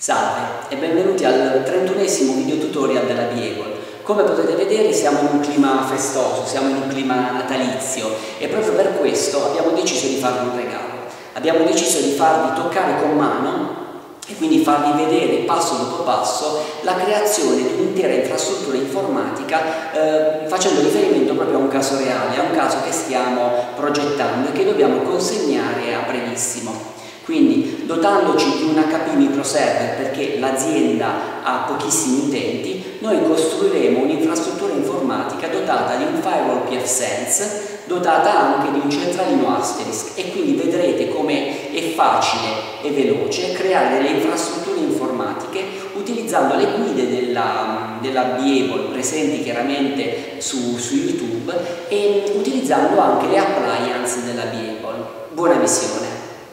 Salve e benvenuti al 31esimo video tutorial della Beable. Come potete vedere siamo in un clima festoso, siamo in un clima natalizio e proprio per questo abbiamo deciso di farvi un regalo. Abbiamo deciso di farvi toccare con mano e quindi farvi vedere passo dopo passo la creazione di un'intera infrastruttura informatica facendo riferimento proprio a un caso reale, a un caso che stiamo progettando e che dobbiamo consegnare a brevissimo. Quindi dotandoci di un HP microserver perché l'azienda ha pochissimi utenti, noi costruiremo un'infrastruttura informatica dotata di un firewall pfSense, dotata anche di un centralino Asterisk, e quindi vedrete come è facile e veloce creare delle infrastrutture informatiche utilizzando le guide della Beable presenti chiaramente su YouTube e utilizzando anche le appliance della Beable. Buona visione!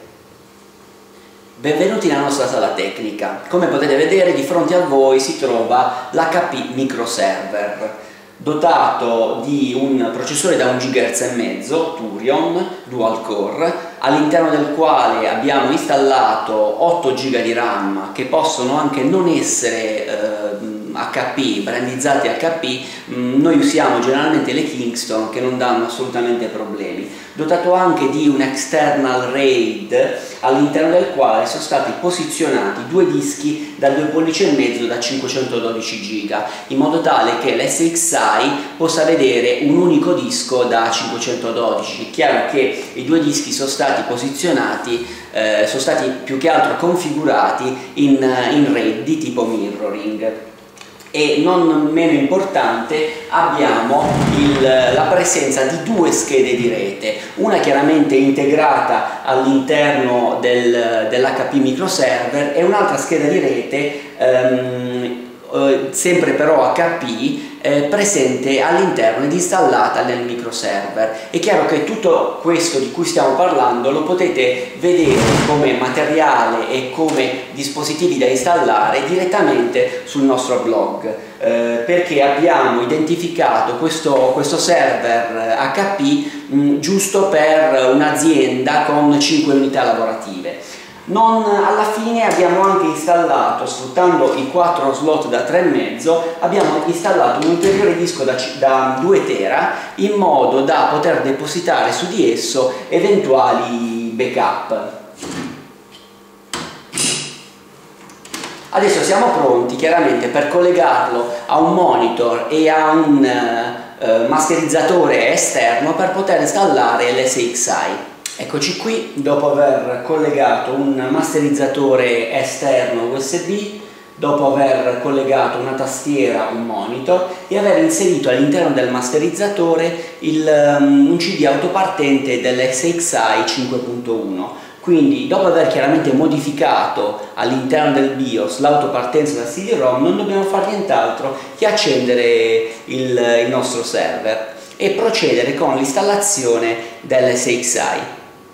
Benvenuti nella nostra sala tecnica. Come potete vedere di fronte a voi si trova l'HP microserver dotato di un processore da 1 GHz e mezzo Turion dual core, all'interno del quale abbiamo installato 8 GB di RAM che possono anche non essere HP, brandizzati HP. Noi usiamo generalmente le Kingston che non danno assolutamente problemi, dotato anche di un external RAID all'interno del quale sono stati posizionati due dischi da 2,5 pollici da 512 GB, in modo tale che l'SXi possa vedere un unico disco da 512. Chiaro che i due dischi sono stati posizionati, sono stati più che altro configurati in RAID di tipo mirroring. E non meno importante abbiamo la presenza di due schede di rete, una chiaramente integrata all'interno dell'HP microserver e un'altra scheda di rete sempre però HP presente all'interno ed installata nel microserver. È chiaro che tutto questo di cui stiamo parlando lo potete vedere come materiale e come dispositivi da installare direttamente sul nostro blog, perché abbiamo identificato questo server HP giusto per un'azienda con 5 unità lavorative. Alla fine abbiamo anche installato, sfruttando i 4 slot da 3,5, abbiamo installato un ulteriore disco da 2 tera in modo da poter depositare su di esso eventuali backup. Adesso siamo pronti chiaramente per collegarlo a un monitor e a un masterizzatore esterno per poter installare l'SXi. Eccoci qui, dopo aver collegato un masterizzatore esterno USB, dopo aver collegato una tastiera, un monitor e aver inserito all'interno del masterizzatore un CD autopartente dell'SXi 5.1. Quindi dopo aver chiaramente modificato all'interno del BIOS l'autopartenza del CD-ROM non dobbiamo fare nient'altro che accendere il nostro server e procedere con l'installazione dell'SXi.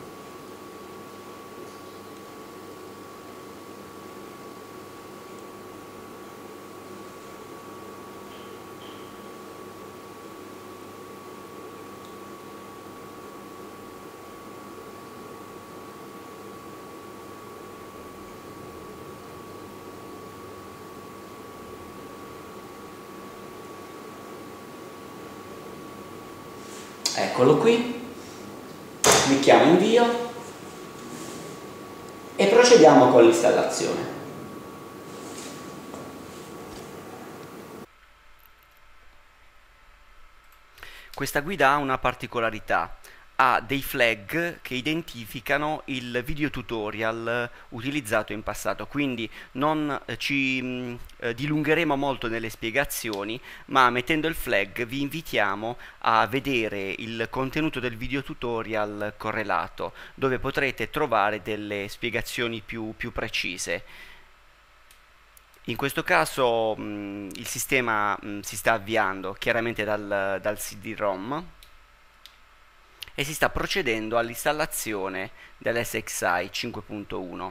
Eccolo qui, clicchiamo invio e procediamo con l'installazione. Questa guida ha una particolarità, ha dei flag che identificano il video tutorial utilizzato in passato, quindi non ci dilungheremo molto nelle spiegazioni, ma mettendo il flag vi invitiamo a vedere il contenuto del video tutorial correlato, dove potrete trovare delle spiegazioni più precise. In questo caso il sistema si sta avviando chiaramente dal CD-ROM e si sta procedendo all'installazione dell'SXi 5.1.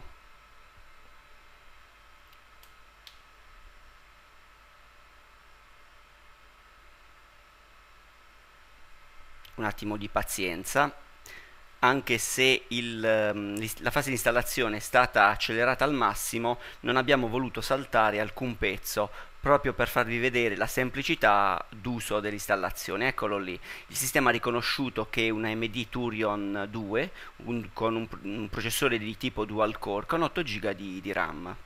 Un attimo di pazienza. anche se la fase di installazione è stata accelerata al massimo, non abbiamo voluto saltare alcun pezzo proprio per farvi vedere la semplicità d'uso dell'installazione. Eccolo lì, il sistema ha riconosciuto che è una AMD Turion 2 con un processore di tipo dual core con 8 GB di RAM,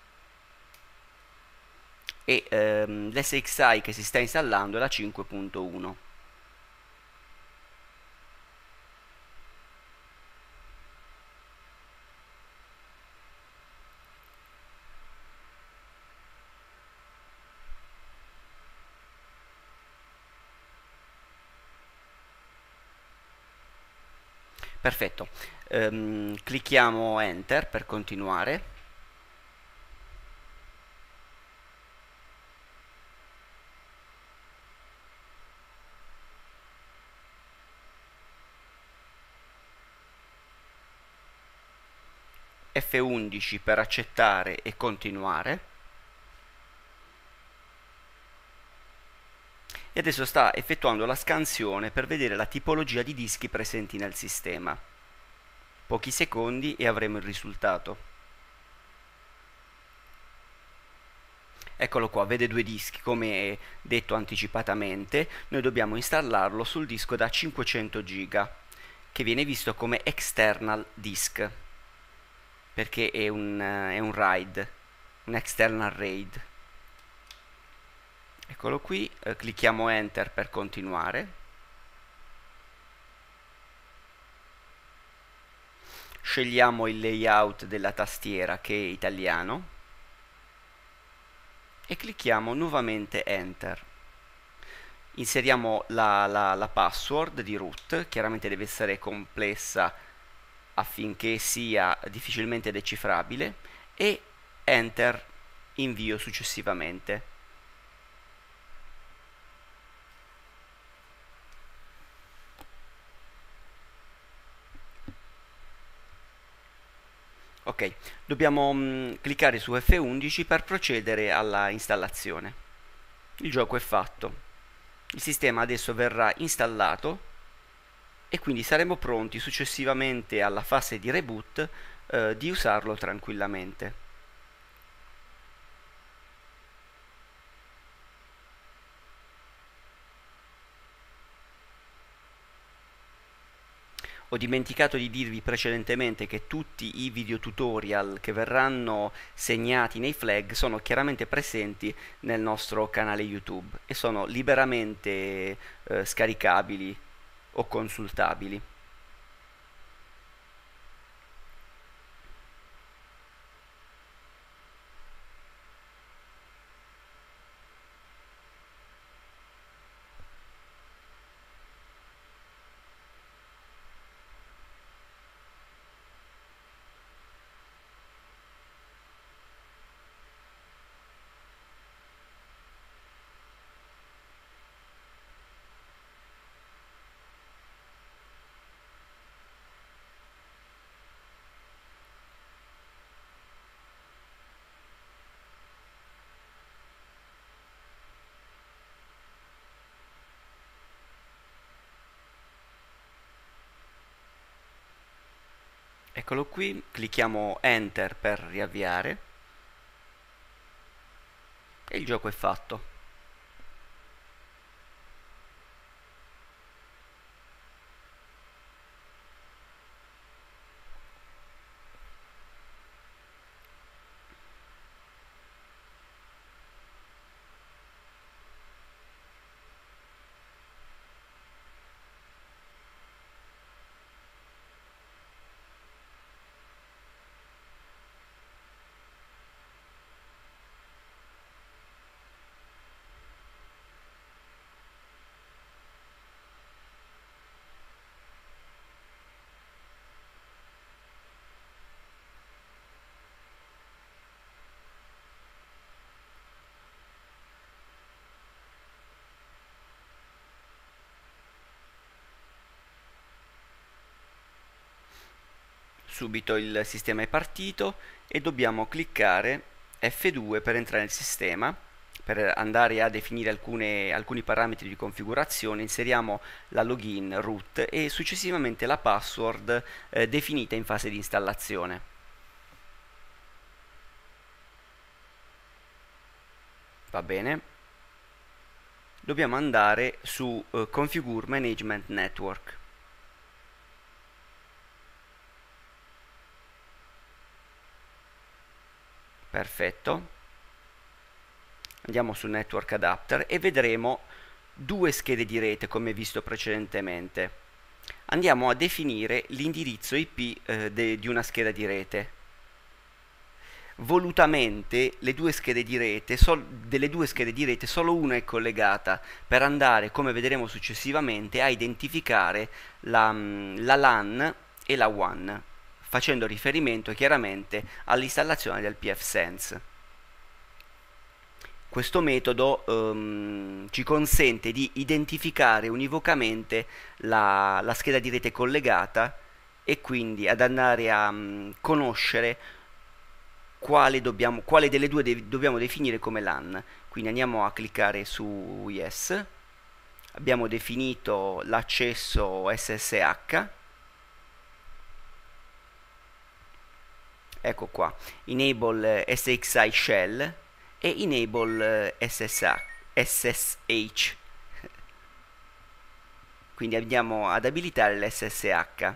e l'SXI che si sta installando è la 5.1. Perfetto. Clicchiamo Enter per continuare. F11 per accettare e continuare. E adesso sta effettuando la scansione per vedere la tipologia di dischi presenti nel sistema. Pochi secondi e avremo il risultato. Eccolo qua, vede due dischi, come detto anticipatamente. Noi dobbiamo installarlo sul disco da 500 GB, che viene visto come external disk, perché è un RAID, un external RAID. Eccolo qui, clicchiamo Enter per continuare. Scegliamo il layout della tastiera, che è italiano, e clicchiamo nuovamente Enter. Inseriamo la password di root, chiaramente deve essere complessa affinché sia difficilmente decifrabile, e Enter invio successivamente. Ok, dobbiamo cliccare su F11 per procedere alla installazione. Il gioco è fatto. Il sistema adesso verrà installato e quindi saremo pronti successivamente alla fase di reboot di usarlo tranquillamente. Ho dimenticato di dirvi precedentemente che tutti i video tutorial che verranno segnati nei flag sono chiaramente presenti nel nostro canale YouTube e sono liberamente scaricabili o consultabili. Eccolo qui, clicchiamo Enter per riavviare e il gioco è fatto. Subito il sistema è partito e dobbiamo cliccare F2 per entrare nel sistema per andare a definire alcuni parametri di configurazione, inseriamo la login root e successivamente la password definita in fase di installazione. Va bene. Dobbiamo andare su Configure Management Network. Perfetto. Andiamo su Network Adapter e vedremo due schede di rete come visto precedentemente. Andiamo a definire l'indirizzo IP di una scheda di rete. Volutamente delle due schede di rete solo una è collegata per andare, come vedremo successivamente, a identificare la LAN e la WAN, facendo riferimento chiaramente all'installazione del pfSense. Questo metodo ci consente di identificare univocamente la scheda di rete collegata e quindi ad andare a conoscere quale delle due dobbiamo definire come LAN. Quindi andiamo a cliccare su Yes, abbiamo definito l'accesso SSH, ecco qua, Enable SXI Shell e Enable SSH, quindi andiamo ad abilitare l'SSH.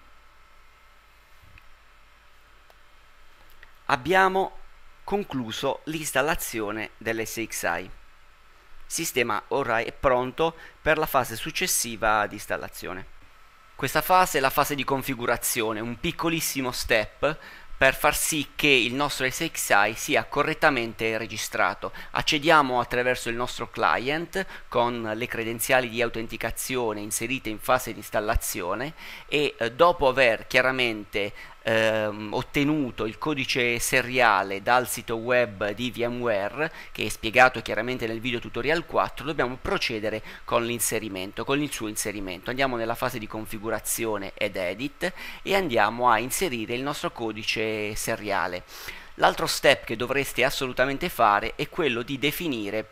Abbiamo concluso l'installazione dell'SXI. Il sistema ora è pronto per la fase successiva di installazione. Questa fase è la fase di configurazione, un piccolissimo step per far sì che il nostro SXI sia correttamente registrato. Accediamo attraverso il nostro client con le credenziali di autenticazione inserite in fase di installazione e dopo aver chiaramente ottenuto il codice seriale dal sito web di VMware, che è spiegato chiaramente nel video tutorial 4, dobbiamo procedere con l'inserimento, con il suo inserimento. Andiamo nella fase di configurazione ed edit e andiamo a inserire il nostro codice seriale. L'altro step che dovreste assolutamente fare è quello di definire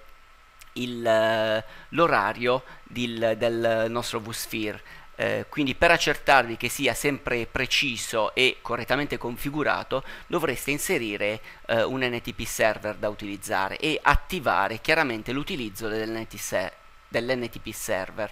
l'orario del nostro vSphere. Quindi per accertarvi che sia sempre preciso e correttamente configurato dovreste inserire un NTP server da utilizzare e attivare chiaramente l'utilizzo dell'NTP server.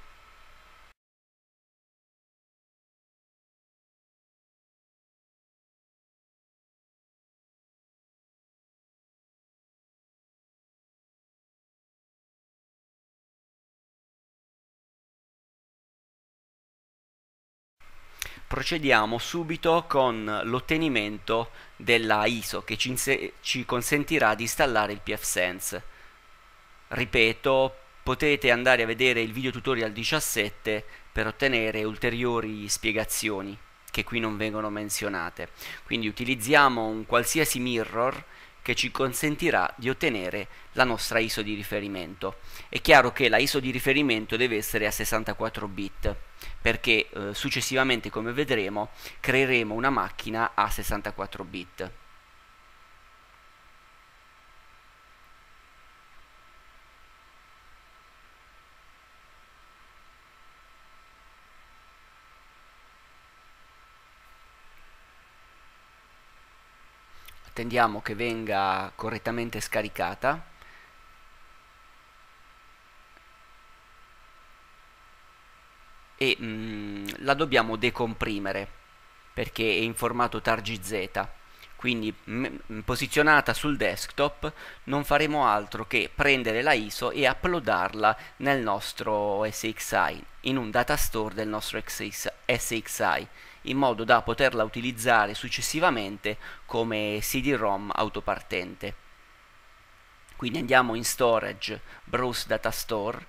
Procediamo subito con l'ottenimento della ISO che ci consentirà di installare il pfSense. Ripeto, potete andare a vedere il video tutorial 17 per ottenere ulteriori spiegazioni che qui non vengono menzionate. Quindi utilizziamo un qualsiasi mirror che ci consentirà di ottenere la nostra ISO di riferimento. È chiaro che la ISO di riferimento deve essere a 64 bit perché successivamente, come vedremo, creeremo una macchina a 64 bit. Attendiamo che venga correttamente scaricata e la dobbiamo decomprimere perché è in formato TARGZ, quindi posizionata sul desktop non faremo altro che prendere la ISO e uploadarla nel nostro SXI, in un datastore del nostro SXI, in modo da poterla utilizzare successivamente come CD-ROM autopartente. Quindi andiamo in Storage, Browse Data Store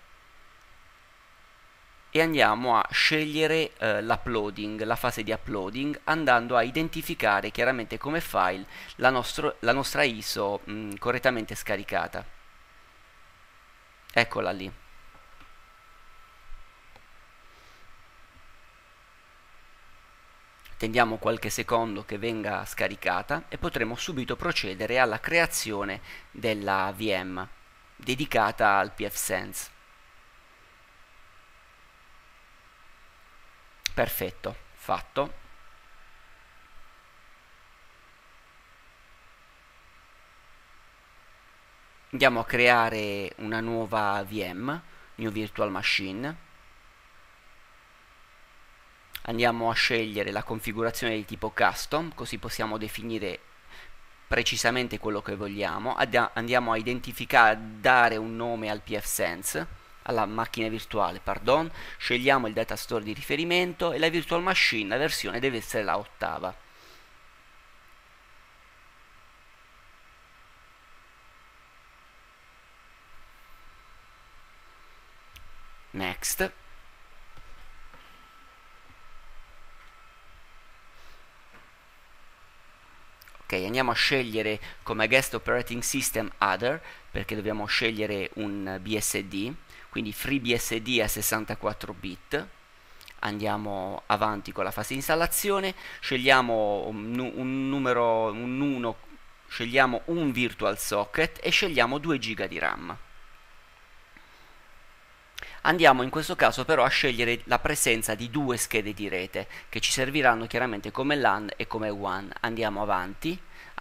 e andiamo a scegliere l'uploading, la fase di uploading, andando a identificare chiaramente come file la nostra ISO correttamente scaricata. Eccola lì. Attendiamo qualche secondo che venga scaricata e potremo subito procedere alla creazione della VM. dedicata al pfSense. Perfetto, fatto. Andiamo a creare una nuova VM, New Virtual Machine. Andiamo a scegliere la configurazione di tipo custom, così possiamo definire precisamente quello che vogliamo. Andiamo a identificare, dare un nome al pfSense, alla macchina virtuale, pardon. Scegliamo il data store di riferimento e la virtual machine, la versione deve essere la 8ª. Next. Ok, andiamo a scegliere come guest operating system other, perché dobbiamo scegliere un BSD, quindi FreeBSD a 64 bit. Andiamo avanti con la fase di installazione, scegliamo un numero, un 1, scegliamo un virtual socket e scegliamo 2 GB di RAM. Andiamo in questo caso però a scegliere la presenza di 2 schede di rete che ci serviranno chiaramente come LAN e come WAN. Andiamo avanti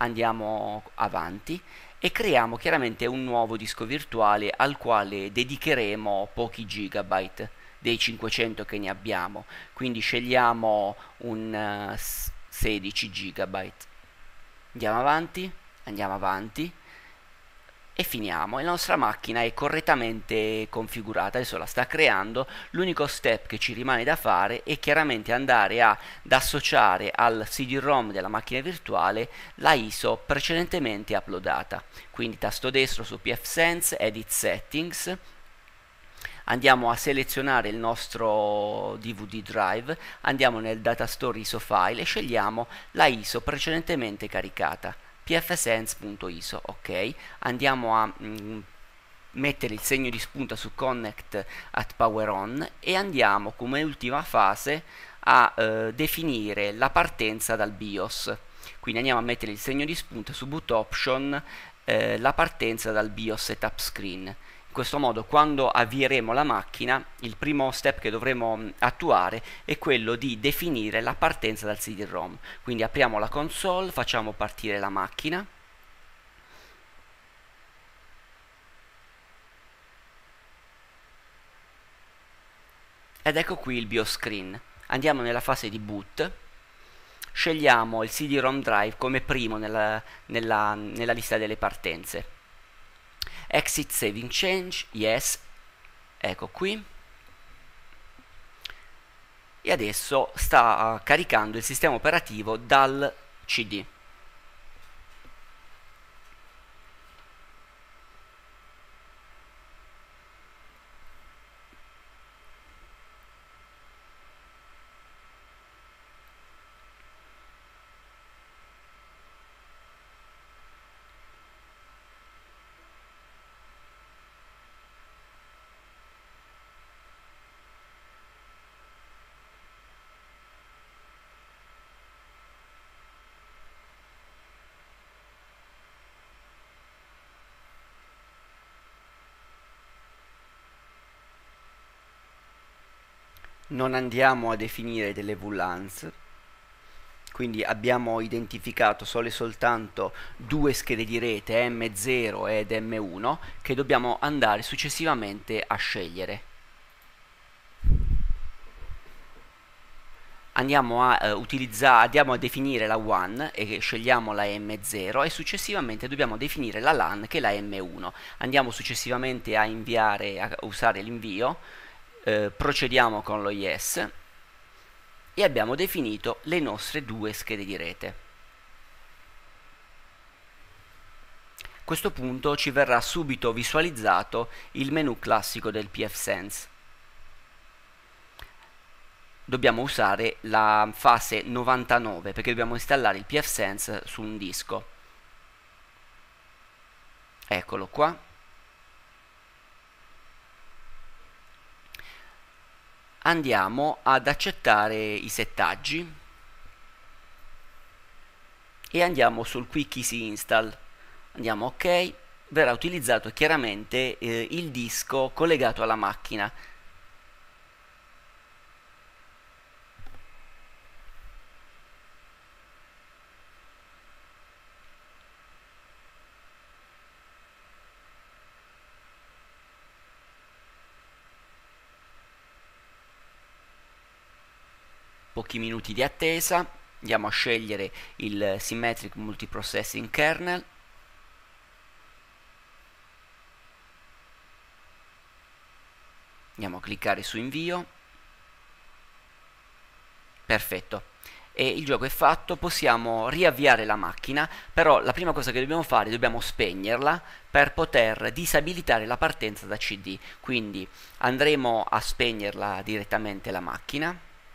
e creiamo chiaramente un nuovo disco virtuale al quale dedicheremo pochi gigabyte dei 500 che ne abbiamo, quindi scegliamo un 16 gigabyte. Andiamo avanti e finiamo. La nostra macchina è correttamente configurata, adesso la sta creando. L'unico step che ci rimane da fare è chiaramente andare ad associare al CD-ROM della macchina virtuale la ISO precedentemente uploadata, quindi tasto destro su pfSense, Edit Settings, andiamo a selezionare il nostro DVD drive, andiamo nel data store ISO file e scegliamo la ISO precedentemente caricata, pfsense.iso. ok, andiamo a mettere il segno di spunta su Connect at Power On e andiamo come ultima fase a definire la partenza dal BIOS. Quindi andiamo a mettere il segno di spunta su Boot Option, la partenza dal BIOS Setup Screen. In questo modo, quando avvieremo la macchina, il primo step che dovremo attuare è quello di definire la partenza dal CD-ROM. Quindi apriamo la console, facciamo partire la macchina. Ed ecco qui il BIOS screen. Andiamo nella fase di boot. Scegliamo il CD-ROM drive come primo nella lista delle partenze. Exit Saving Change, yes, ecco qui. E adesso sta caricando il sistema operativo dal CD. Non andiamo a definire delle VLANs, quindi abbiamo identificato solo e soltanto 2 schede di rete M0 ed M1 che dobbiamo andare successivamente a scegliere. Andiamo a definire la WAN e scegliamo la M0 e successivamente dobbiamo definire la LAN che è la M1. Andiamo successivamente a usare l'invio. Procediamo con lo yes e abbiamo definito le nostre 2 schede di rete. A questo punto ci verrà subito visualizzato il menu classico del pfSense. Dobbiamo usare la fase 99 perché dobbiamo installare il pfSense su un disco. Eccolo qua. Andiamo ad accettare i settaggi e andiamo sul Quick Easy Install. Andiamo ok, verrà utilizzato chiaramente il disco collegato alla macchina. Pochi minuti di attesa, andiamo a scegliere il Symmetric Multiprocessing Kernel. Andiamo a cliccare su invio. Perfetto. E il gioco è fatto, possiamo riavviare la macchina, però la prima cosa che dobbiamo fare, dobbiamo spegnerla per poter disabilitare la partenza da CD. Quindi andremo a spegnerla direttamente la macchina.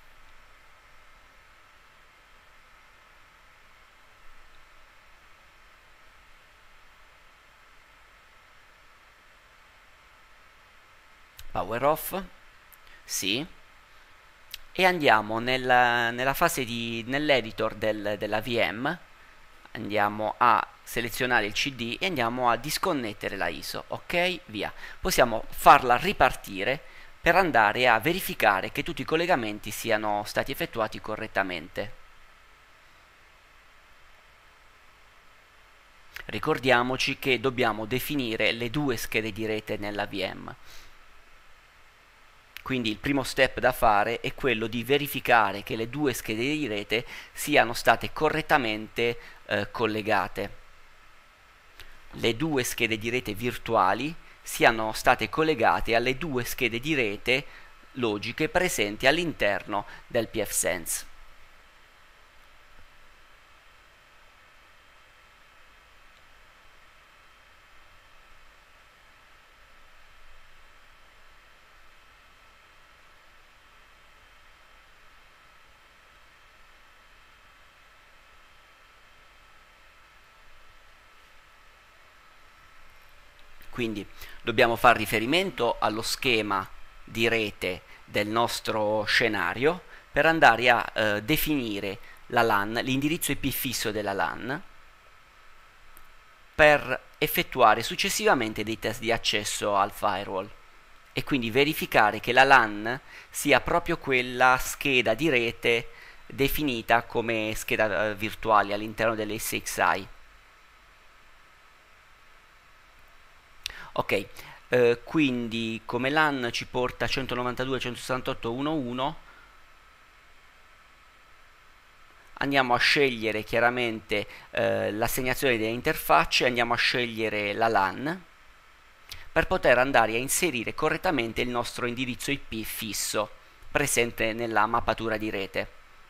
Power off, sì, e andiamo nella fase nell'editor della VM, andiamo a selezionare il CD e andiamo a disconnettere la ISO, ok, via. Possiamo farla ripartire per andare a verificare che tutti i collegamenti siano stati effettuati correttamente. Ricordiamoci che dobbiamo definire le due schede di rete nella VM. Quindi il primo step da fare è quello di verificare che le due schede di rete siano state correttamente collegate. Le due schede di rete virtuali siano state collegate alle due schede di rete logiche presenti all'interno del pfSense. Quindi dobbiamo fare riferimento allo schema di rete del nostro scenario per andare a definire la LAN, l'indirizzo IP fisso della LAN, per effettuare successivamente dei test di accesso al firewall e quindi verificare che la LAN sia proprio quella scheda di rete definita come scheda virtuale all'interno dell'SXI. Ok, quindi come LAN ci porta 192.168.1.1. Andiamo a scegliere chiaramente l'assegnazione delle interfacce, andiamo a scegliere la LAN per poter andare a inserire correttamente il nostro indirizzo IP fisso presente nella mappatura di rete.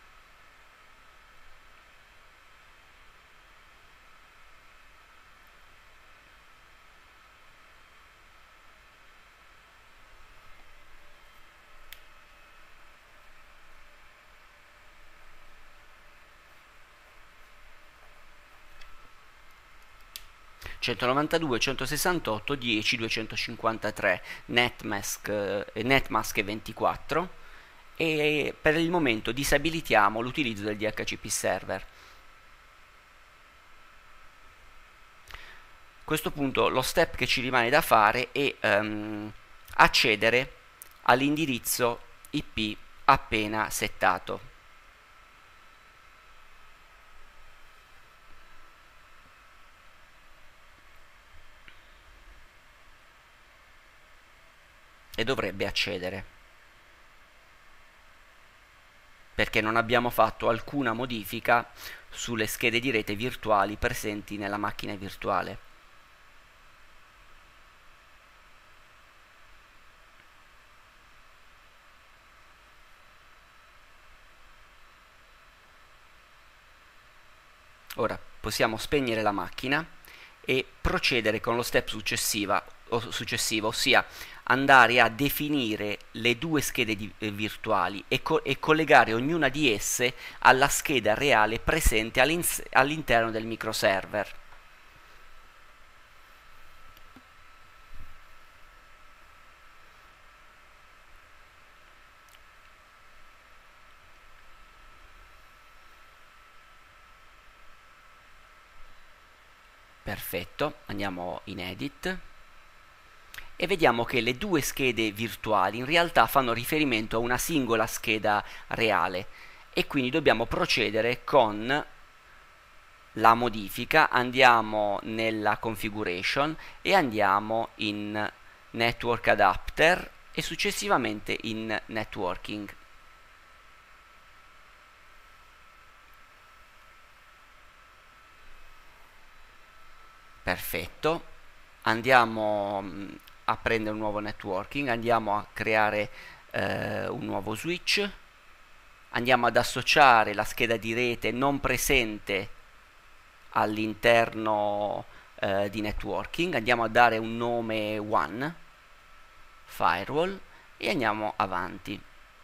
(192.168.10.253) netmask 24 e per il momento disabilitiamo l'utilizzo del DHCP server. A questo punto lo step che ci rimane da fare è accedere all'indirizzo IP appena settato. E dovrebbe accedere, perché non abbiamo fatto alcuna modifica sulle schede di rete virtuali presenti nella macchina virtuale. Ora possiamo spegnere la macchina e procedere con lo step successivo, ossia andare a definire le due schede virtuali e collegare ognuna di esse alla scheda reale presente all'interno del microserver. Perfetto, andiamo in Edit e vediamo che le due schede virtuali in realtà fanno riferimento a una singola scheda reale e quindi dobbiamo procedere con la modifica. Andiamo nella configuration e andiamo in network adapter e successivamente in networking. Perfetto, andiamo a prendere un nuovo networking, andiamo a creare un nuovo switch, andiamo ad associare la scheda di rete non presente all'interno di networking, andiamo a dare un nome WAN firewall e andiamo avanti.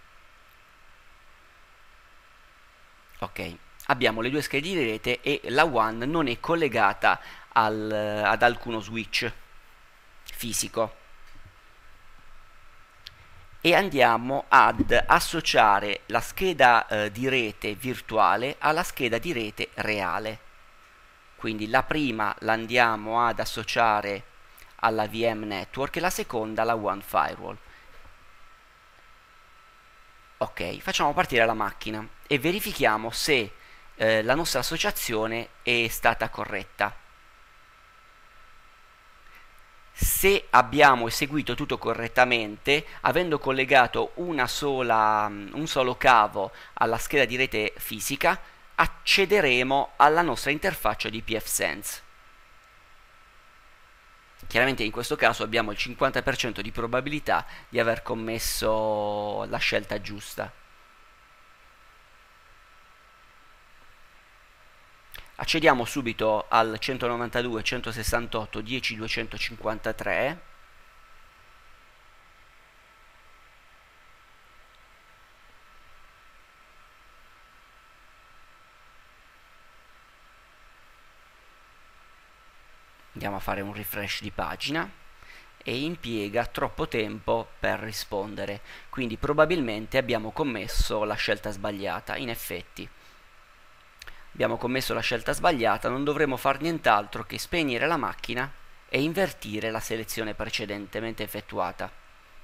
Ok, abbiamo le due schede di rete e la WAN non è collegata ad alcuno switch fisico. E andiamo ad associare la scheda di rete virtuale alla scheda di rete reale. Quindi la prima la andiamo ad associare alla VM network e la seconda alla WAN firewall. Ok, facciamo partire la macchina e verifichiamo se la nostra associazione è stata corretta. Se abbiamo eseguito tutto correttamente, avendo collegato un solo cavo alla scheda di rete fisica, accederemo alla nostra interfaccia di pfSense. Chiaramente in questo caso abbiamo il 50% di probabilità di aver commesso la scelta giusta. Accediamo subito al 192.168.10.253. Andiamo a fare un refresh di pagina e impiega troppo tempo per rispondere, quindi probabilmente abbiamo commesso la scelta sbagliata. In effetti abbiamo commesso la scelta sbagliata, non dovremo fare nient'altro che spegnere la macchina e invertire la selezione precedentemente effettuata.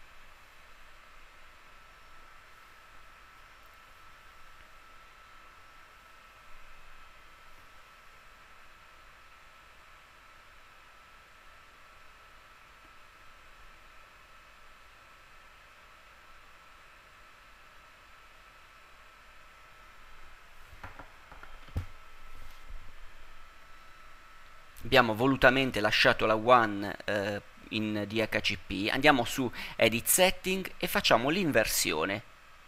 Abbiamo volutamente lasciato la WAN in DHCP, andiamo su Edit Setting e facciamo l'inversione.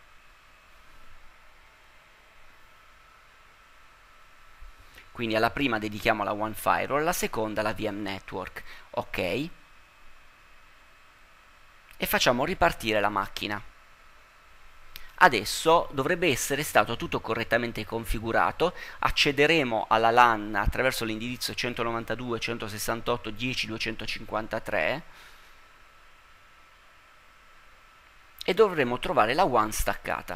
Quindi alla prima dedichiamo la WAN Firewall, alla seconda la VM Network. Ok. E facciamo ripartire la macchina. Adesso dovrebbe essere stato tutto correttamente configurato, accederemo alla LAN attraverso l'indirizzo 192.168.10.253 e dovremo trovare la WAN staccata.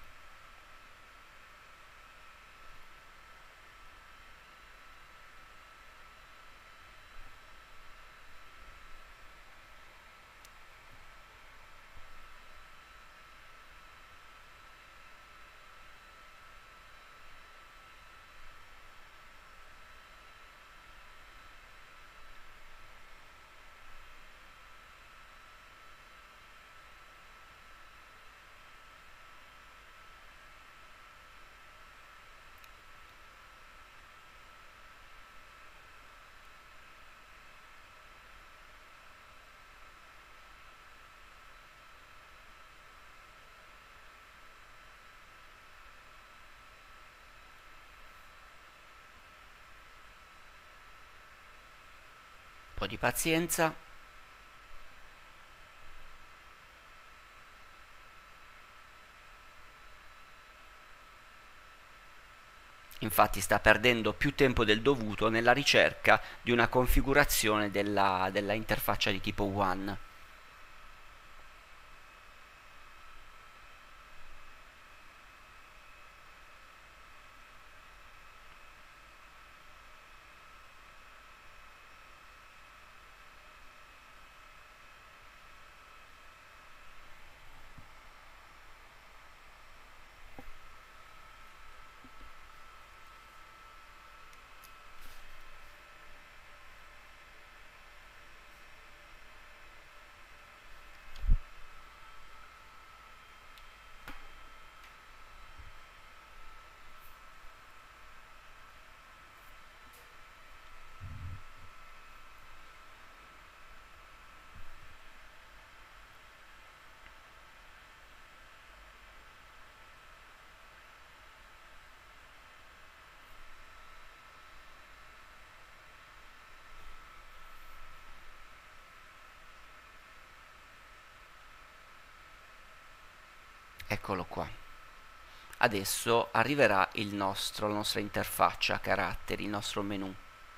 Un po' di pazienza. Infatti sta perdendo più tempo del dovuto nella ricerca di una configurazione della interfaccia di tipo WAN. Eccolo qua. Adesso arriverà la nostra interfaccia a caratteri, il nostro menu.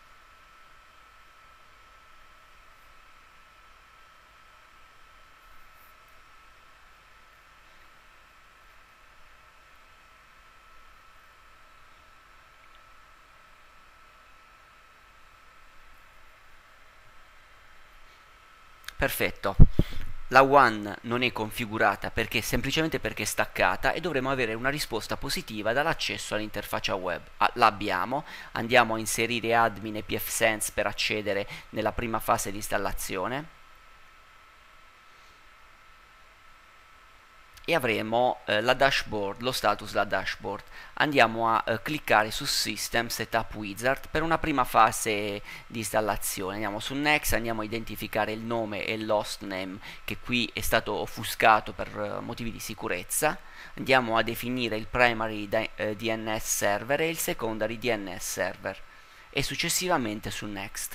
Perfetto. La One non è configurata semplicemente perché è staccata e dovremo avere una risposta positiva dall'accesso all'interfaccia web. L'abbiamo, andiamo a inserire admin e pfSense per accedere nella prima fase di installazione e avremo la dashboard, lo status della dashboard. Andiamo a cliccare su System Setup Wizard per una prima fase di installazione. Andiamo su Next, andiamo a identificare il nome e l'hostname che qui è stato offuscato per motivi di sicurezza. Andiamo a definire il primary DNS server e il secondary DNS server e successivamente su Next.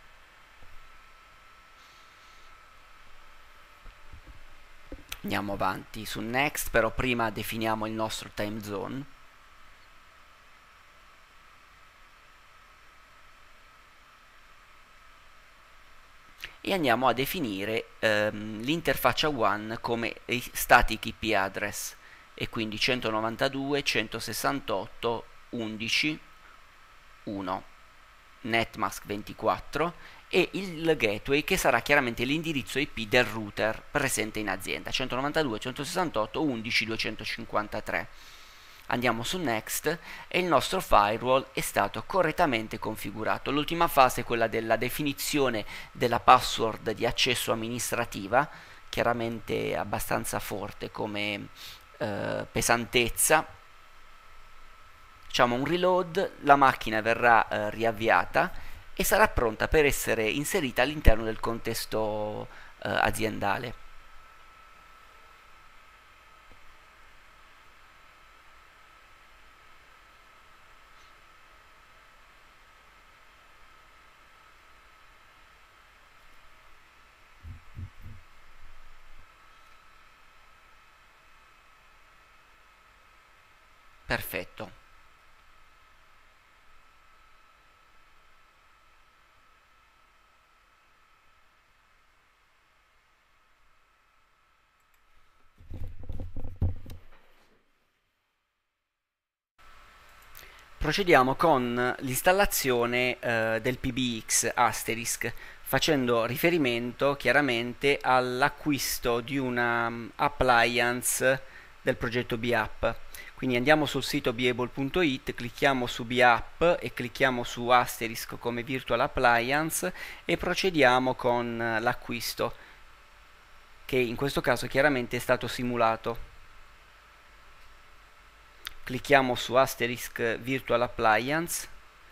Andiamo avanti su Next, però prima definiamo il nostro time zone. E andiamo a definire l'interfaccia WAN come static IP address e quindi 192.168.11.1 netmask 24 e il gateway che sarà chiaramente l'indirizzo IP del router presente in azienda 192.168.11.253. Andiamo su Next e il nostro firewall è stato correttamente configurato. L'ultima fase è quella della definizione della password di accesso amministrativa, chiaramente abbastanza forte come pesantezza. Facciamo un reload, la macchina verrà riavviata e sarà pronta per essere inserita all'interno del contesto aziendale. Perfetto. Procediamo con l'installazione del PBX Asterisk, facendo riferimento chiaramente all'acquisto di una appliance del progetto BApp. Quindi andiamo sul sito beable.it, clicchiamo su BApp e clicchiamo su Asterisk come Virtual Appliance e procediamo con l'acquisto, che in questo caso chiaramente è stato simulato. Clicchiamo su Asterisk Virtual Appliance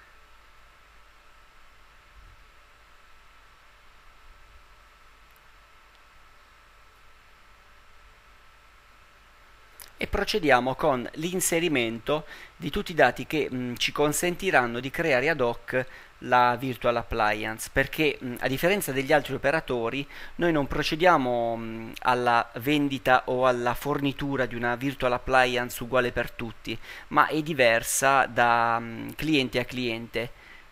e procediamo con l'inserimento di tutti i dati che ci consentiranno di creare ad hoc la Virtual Appliance, perché a differenza degli altri operatori noi non procediamo alla vendita o alla fornitura di una Virtual Appliance uguale per tutti, ma è diversa da cliente a cliente.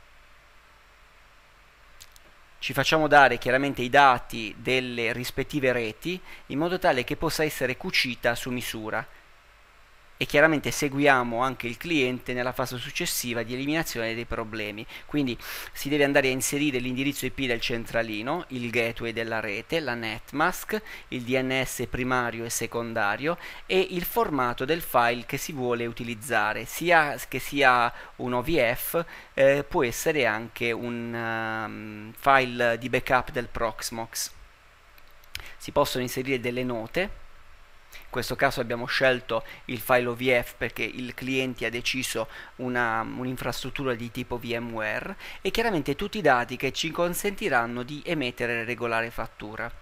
Ci facciamo dare chiaramente i dati delle rispettive reti in modo tale che possa essere cucita su misura e chiaramente seguiamo anche il cliente nella fase successiva di eliminazione dei problemi. Quindi si deve andare a inserire l'indirizzo IP del centralino, il gateway della rete, la netmask, il DNS primario e secondario e il formato del file che si vuole utilizzare, sia che sia un OVF, può essere anche un file di backup del Proxmox. Si possono inserire delle note. In questo caso abbiamo scelto il file OVF perché il cliente ha deciso un'infrastruttura di tipo VMware e chiaramente tutti i dati che ci consentiranno di emettere e regolare fattura.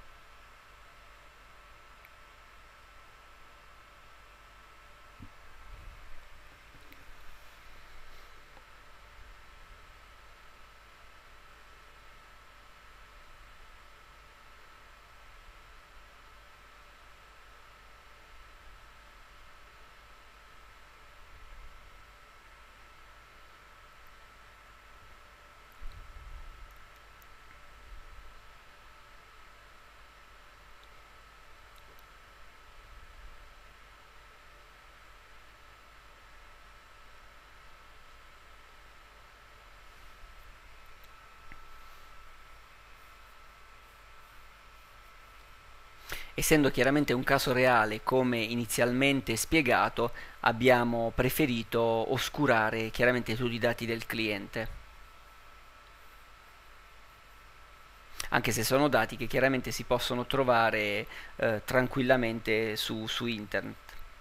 Essendo chiaramente un caso reale, come inizialmente spiegato, abbiamo preferito oscurare chiaramente tutti i dati del cliente, anche se sono dati che chiaramente si possono trovare tranquillamente su internet.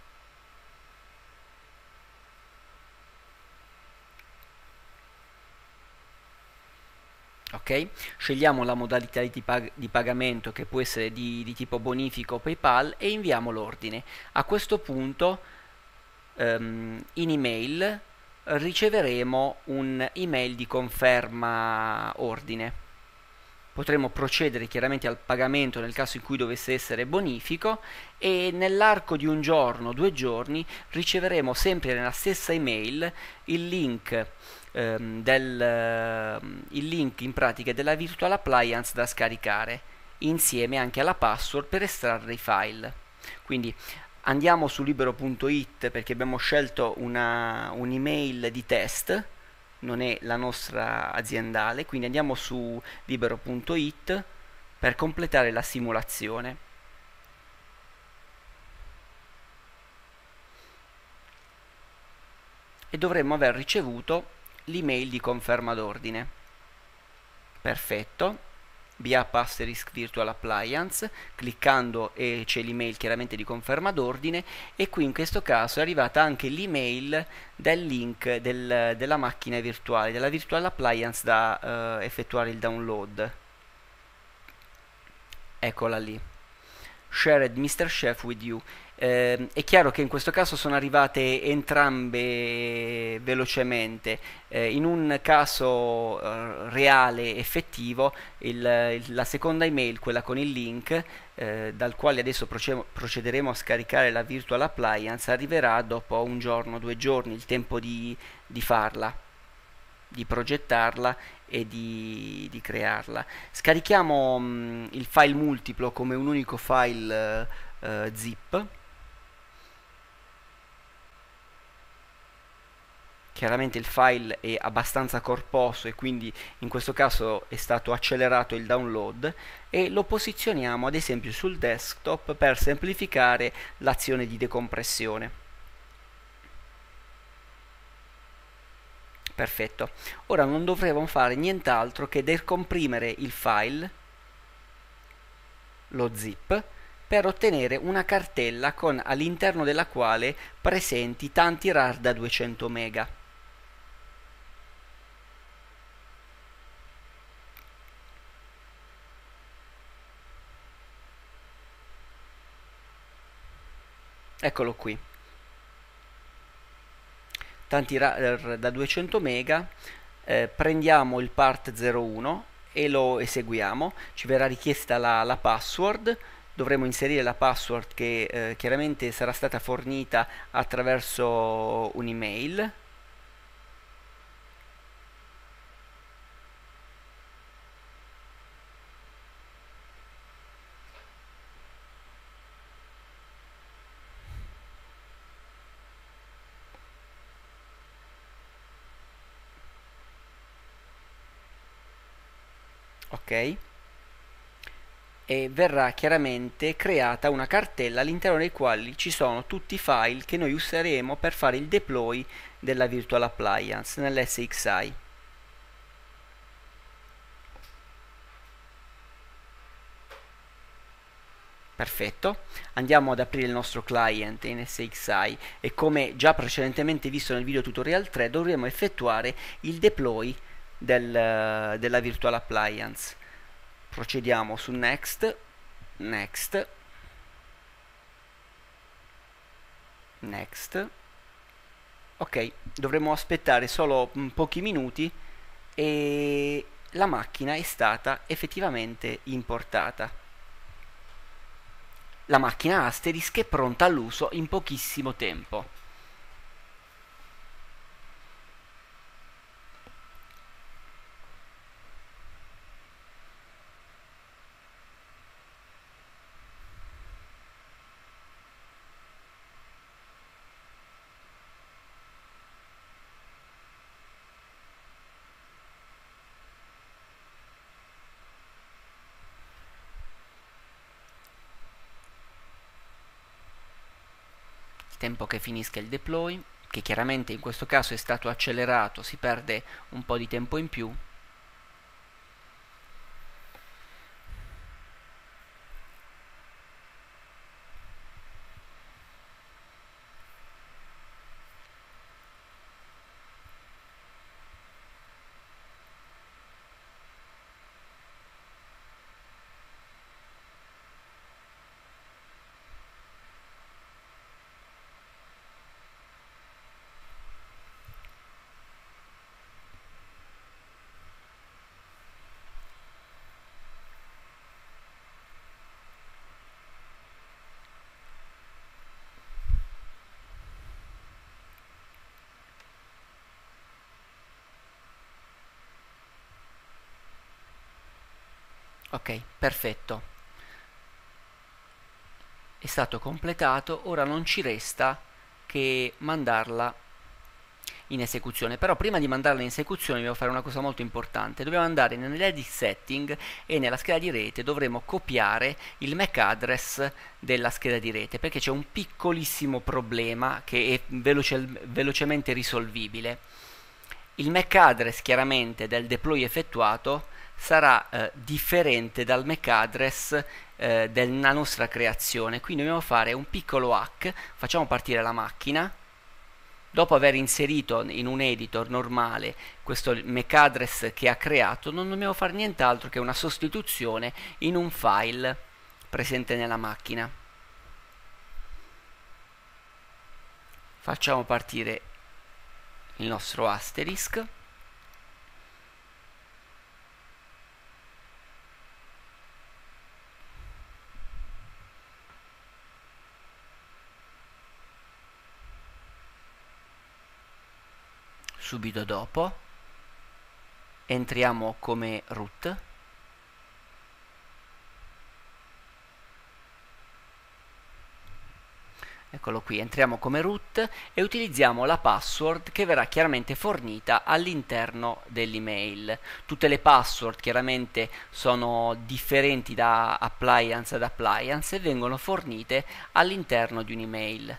Ok? Scegliamo la modalità di pagamento, che può essere di tipo bonifico o PayPal, e inviamo l'ordine. A questo punto in email riceveremo un email di conferma ordine. Potremo procedere chiaramente al pagamento nel caso in cui dovesse essere bonifico, e nell'arco di un giorno, 2 giorni, riceveremo sempre nella stessa email il link, il link in pratica della virtual appliance da scaricare, insieme anche alla password per estrarre i file. Quindi andiamo su libero.it, perché abbiamo scelto un'email di test, non è la nostra aziendale, quindi andiamo su libero.it per completare la simulazione. E dovremmo aver ricevuto l'email di conferma d'ordine. Perfetto. Via Asterisk Virtual Appliance, cliccando c'è l'email chiaramente di conferma d'ordine, e qui in questo caso è arrivata anche l'email del link della macchina virtuale, della Virtual Appliance da effettuare il download. Eccola lì. Shared Mr. Chef with you. È chiaro che in questo caso sono arrivate entrambe velocemente. In un caso reale, effettivo, la seconda email, quella con il link, dal quale adesso procederemo a scaricare la Virtual Appliance, arriverà dopo un giorno, 2 giorni, il tempo di farla, di progettarla e di crearla. Scarichiamo il file multiplo come un unico file zip. Chiaramente il file è abbastanza corposo e quindi in questo caso è stato accelerato il download, e lo posizioniamo ad esempio sul desktop per semplificare l'azione di decompressione. Perfetto. Ora non dovremo fare nient'altro che decomprimere il file, lo zip, per ottenere una cartella con all'interno della quale presenti tanti RAR da 200 MB. Eccolo qui. Tanti RAR da 200 MB. Prendiamo il part 01 e lo eseguiamo. Ci verrà richiesta la password. Dovremo inserire la password che chiaramente sarà stata fornita attraverso un'email. Ok? E verrà chiaramente creata una cartella all'interno dei quali ci sono tutti i file che noi useremo per fare il deploy della Virtual Appliance nell'SXI. Perfetto, andiamo ad aprire il nostro client in SXI, e come già precedentemente visto nel video tutorial 3 dovremo effettuare il deploy della Virtual Appliance. Procediamo su Next, Next, Next. Ok, dovremo aspettare solo pochi minuti e la macchina è stata effettivamente importata. La macchina Asterisk è pronta all'uso in pochissimo tempo. tempo che finisca il deploy, che chiaramente in questo caso è stato accelerato, si perde un po' di tempo in più. Ok, perfetto, è stato completato. Ora non ci resta che mandarla in esecuzione. Però prima di mandarla in esecuzione dobbiamo fare una cosa molto importante: dobbiamo andare nell'edit setting e nella scheda di rete dovremo copiare il MAC address della scheda di rete, perché c'è un piccolissimo problema che è velocemente risolvibile. Il MAC address chiaramente del deploy effettuato sarà differente dal MAC address della nostra creazione, quindi dobbiamo fare un piccolo hack. Facciamo partire la macchina. Dopo aver inserito in un editor normale questo MAC address che ha creato, non dobbiamo fare nient'altro che una sostituzione in un file presente nella macchina. Facciamo partire il nostro asterisk. Subito dopo entriamo come root. Eccolo qui, entriamo come root e utilizziamo la password che verrà chiaramente fornita all'interno dell'email. Tutte le password chiaramente sono differenti da appliance ad appliance e vengono fornite all'interno di un'email.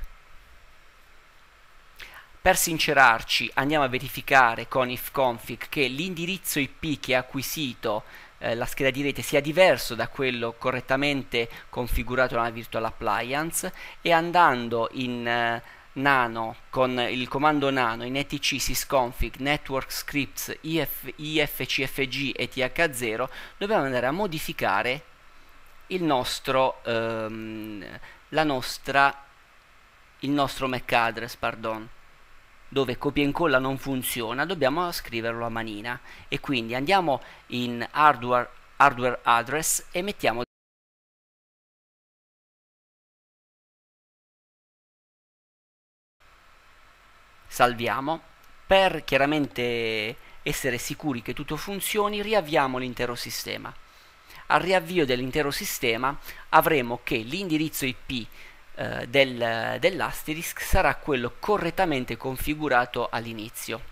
Per sincerarci andiamo a verificare con ifconfig che l'indirizzo IP che ha acquisito la scheda di rete sia diverso da quello correttamente configurato nella virtual appliance, e andando in nano con il comando nano in etc sysconfig network scripts ifcfg e th0 dobbiamo andare a modificare il nostro MAC address, pardon, dove copia e incolla non funziona, dobbiamo scriverlo a manina. E quindi andiamo in hardware address e mettiamo salviamo. Per chiaramente essere sicuri che tutto funzioni, riavviamo l'intero sistema. Al riavvio dell'intero sistema avremo che l'indirizzo IP dell'asterisk sarà quello correttamente configurato all'inizio.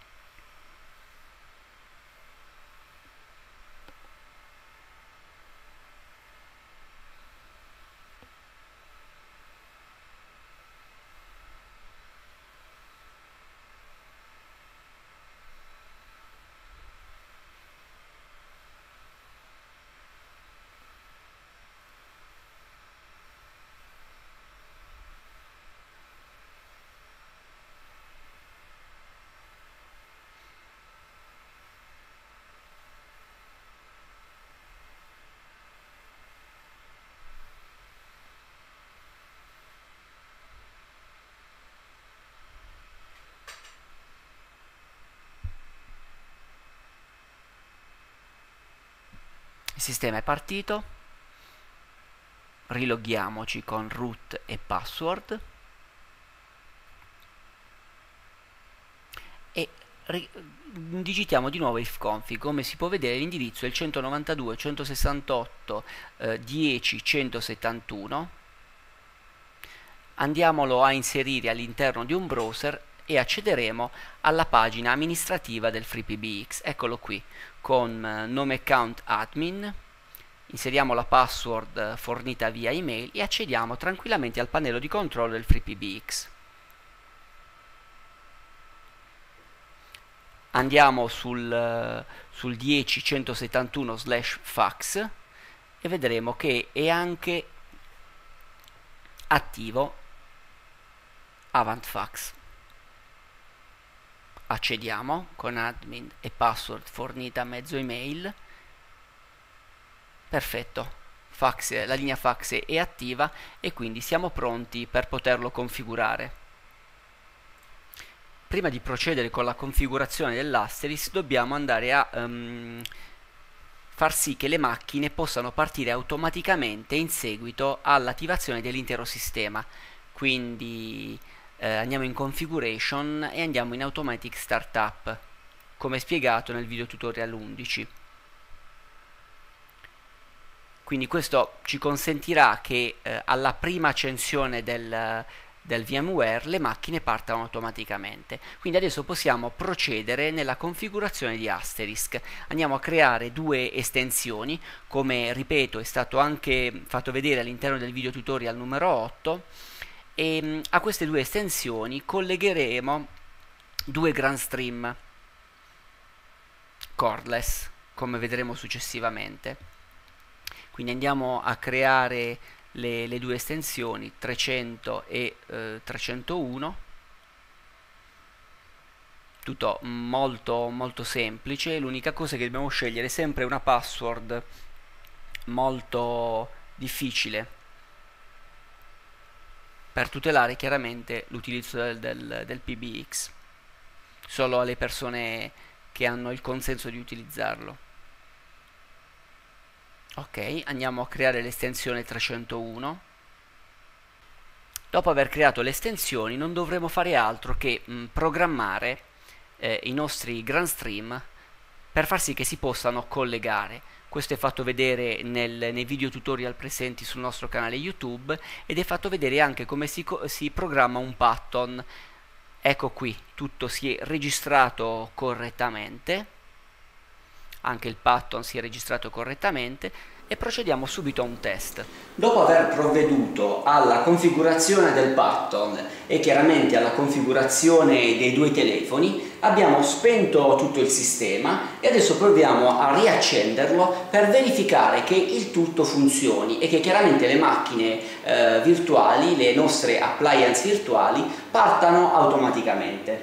Il sistema è partito, riloghiamoci con root e password e digitiamo di nuovo ifconfig. Come si può vedere l'indirizzo è il 192.168.10.171. Andiamolo a inserire all'interno di un browser e accederemo alla pagina amministrativa del FreePBX. Eccolo qui, con nome account admin, inseriamo la password fornita via email e accediamo tranquillamente al pannello di controllo del FreePBX. Andiamo sul 10.171/fax e vedremo che è anche attivo AvantFax. Accediamo con admin e password fornita a mezzo email. Perfetto, la linea fax è attiva e quindi siamo pronti per poterlo configurare. Prima di procedere con la configurazione dell'Asterisk dobbiamo andare a far sì che le macchine possano partire automaticamente in seguito all'attivazione dell'intero sistema. Quindi andiamo in Configuration e andiamo in Automatic Startup, come spiegato nel video tutorial 11. Quindi questo ci consentirà che alla prima accensione del VMware le macchine partano automaticamente. Quindi adesso possiamo procedere nella configurazione di Asterisk. Andiamo a creare due estensioni, come ripeto è stato anche fatto vedere all'interno del video tutorial numero 8, e a queste due estensioni collegheremo due Grandstream cordless, come vedremo successivamente. Quindi andiamo a creare le due estensioni 300 e 301, tutto molto semplice. L'unica cosa è che dobbiamo scegliere sempre una password molto difficile per tutelare chiaramente l'utilizzo del PBX solo alle persone che hanno il consenso di utilizzarlo. Ok, andiamo a creare l'estensione 301. Dopo aver creato le estensioni non dovremo fare altro che programmare i nostri Grandstream per far sì che si possano collegare. Questo è fatto vedere nei video tutorial presenti sul nostro canale YouTube ed è fatto vedere anche come si programma un Patton. Ecco qui, tutto si è registrato correttamente. Anche il Patton si è registrato correttamente e procediamo subito a un test. Dopo aver provveduto alla configurazione del Patton e chiaramente alla configurazione dei due telefoni, abbiamo spento tutto il sistema e adesso proviamo a riaccenderlo per verificare che il tutto funzioni e che chiaramente le macchine virtuali, le nostre appliance virtuali, partano automaticamente.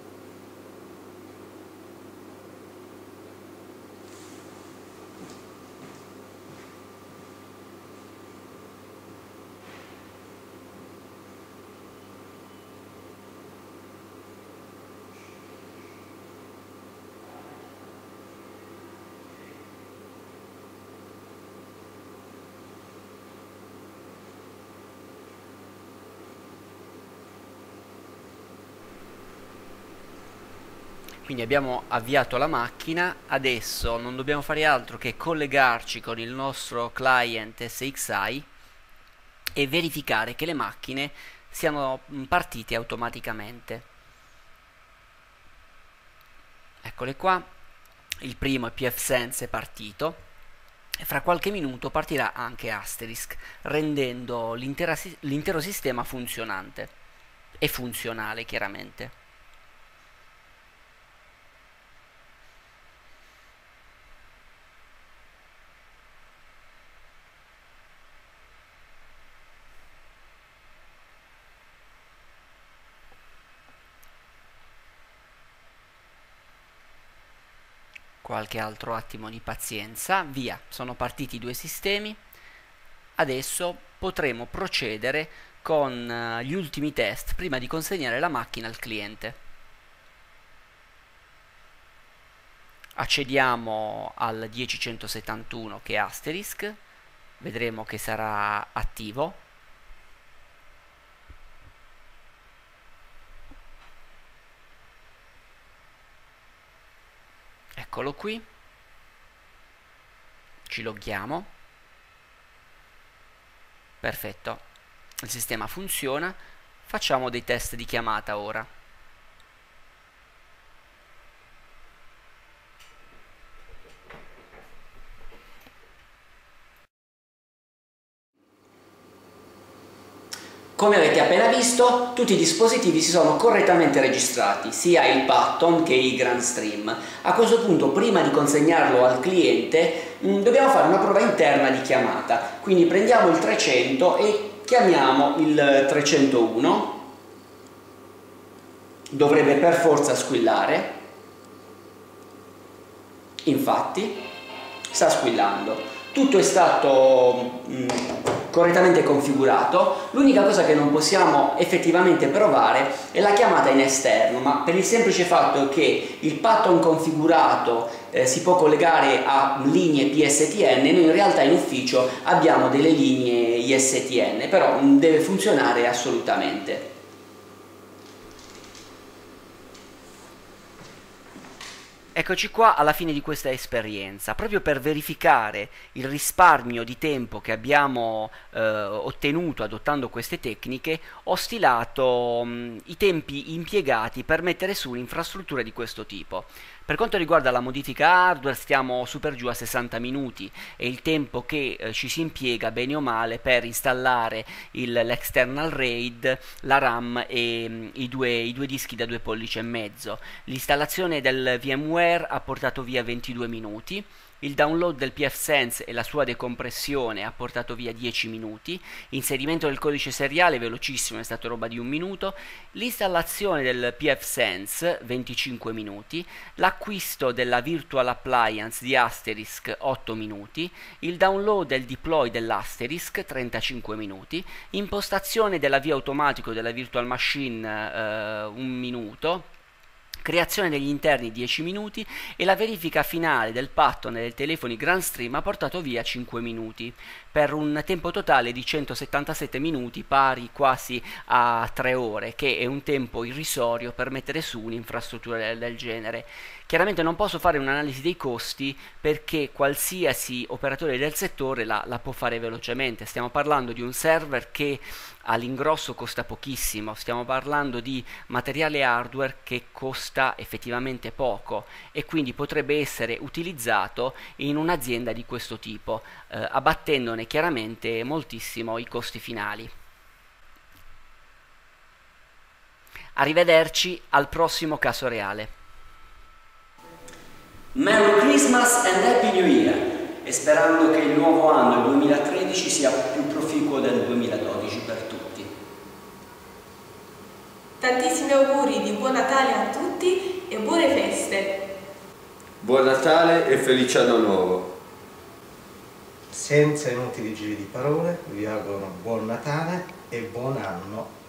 Quindi abbiamo avviato la macchina, adesso non dobbiamo fare altro che collegarci con il nostro client SXI e verificare che le macchine siano partite automaticamente. Eccole qua, il primo è pfSense, è partito e fra qualche minuto partirà anche Asterisk, rendendo l'intero sistema funzionante e funzionale chiaramente. Qualche altro attimo di pazienza, via, sono partiti i due sistemi. Adesso potremo procedere con gli ultimi test prima di consegnare la macchina al cliente. Accediamo al 10.171 che è Asterisk, vedremo che sarà attivo. Eccolo qui, ci loghiamo, perfetto, il sistema funziona, facciamo dei test di chiamata ora. Come avete appena visto, tutti i dispositivi si sono correttamente registrati, sia il Patton che il Grandstream. A questo punto, prima di consegnarlo al cliente, dobbiamo fare una prova interna di chiamata. Quindi prendiamo il 300 e chiamiamo il 301. Dovrebbe per forza squillare. Infatti, sta squillando. Tutto è stato correttamente configurato. L'unica cosa che non possiamo effettivamente provare è la chiamata in esterno, ma per il semplice fatto che il Patton configurato si può collegare a linee PSTN, noi in realtà in ufficio abbiamo delle linee ISTN, però deve funzionare assolutamente. Eccoci qua alla fine di questa esperienza. Proprio per verificare il risparmio di tempo che abbiamo ottenuto adottando queste tecniche, ho stilato i tempi impiegati per mettere su un'infrastruttura di questo tipo. Per quanto riguarda la modifica hardware, stiamo su per giù a 60 minuti, è il tempo che ci si impiega bene o male per installare l'external RAID, la RAM e i due dischi da 2,5 pollici. L'installazione del VMware ha portato via 22 minuti. Il download del pfSense e la sua decompressione ha portato via 10 minuti, inserimento del codice seriale velocissimo, è stato roba di 1 minuto, l'installazione del pfSense 25 minuti, l'acquisto della virtual appliance di Asterisk 8 minuti, il download e il deploy dell'Asterisk 35 minuti, impostazione dell'avvio automatico della virtual machine 1 minuto, creazione degli interni 10 minuti e la verifica finale del Patton e dei telefoni Grandstream ha portato via 5 minuti, per un tempo totale di 177 minuti, pari quasi a 3 ore, che è un tempo irrisorio per mettere su un'infrastruttura del genere. Chiaramente non posso fare un'analisi dei costi perché qualsiasi operatore del settore la può fare velocemente. Stiamo parlando di un server che all'ingrosso costa pochissimo, stiamo parlando di materiale hardware che costa effettivamente poco e quindi potrebbe essere utilizzato in un'azienda di questo tipo, abbattendone chiaramente moltissimo i costi finali. Arrivederci al prossimo caso reale. Merry Christmas and Happy New Year, e sperando che il nuovo anno, il 2013, sia più proficuo del 2012 per tutti. Tantissimi auguri di buon Natale a tutti e buone feste! Buon Natale e felice anno nuovo! Senza inutili giri di parole, vi auguro buon Natale e buon anno